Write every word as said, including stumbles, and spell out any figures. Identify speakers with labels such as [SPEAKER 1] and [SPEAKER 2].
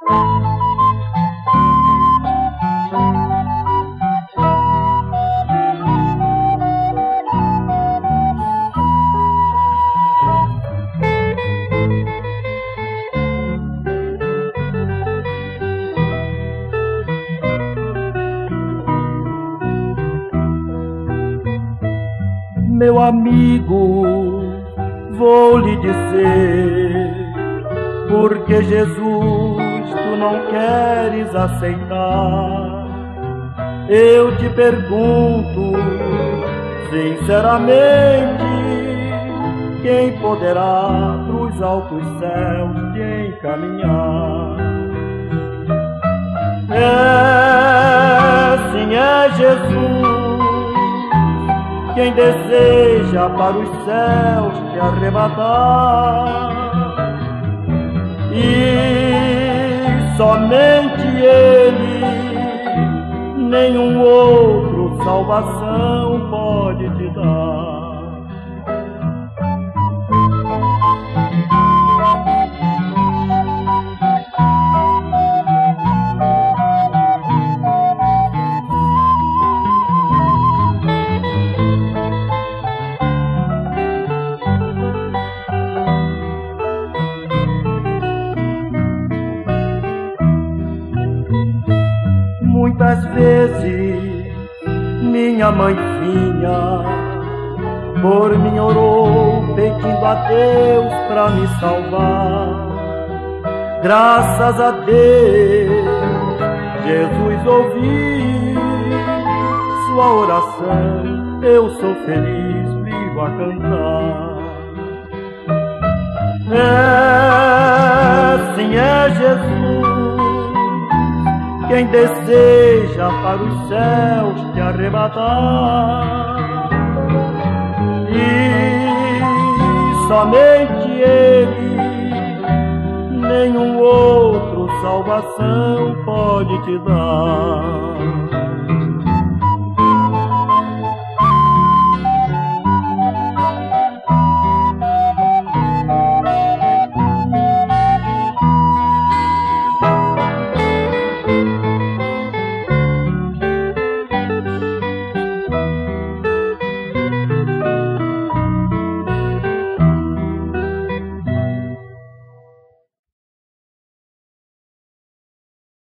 [SPEAKER 1] Meu amigo, vou lhe dizer, porque Jesus tu não queres aceitar. Eu te pergunto, sinceramente, quem poderá pros altos céus te encaminhar? É, sim, é Jesus quem deseja para os céus te arrebatar, e somente Ele, nenhum outro salvação pode te dar. Muitas vezes minha mãe vinha, por mim orou, pedindo a Deus pra me salvar. Graças a Deus, Jesus ouviu sua oração, eu sou feliz, vivo a cantar. É, sim, é Jesus quem deseja para os céus te arrebatar, e somente Ele, nenhum outro salvação pode te dar.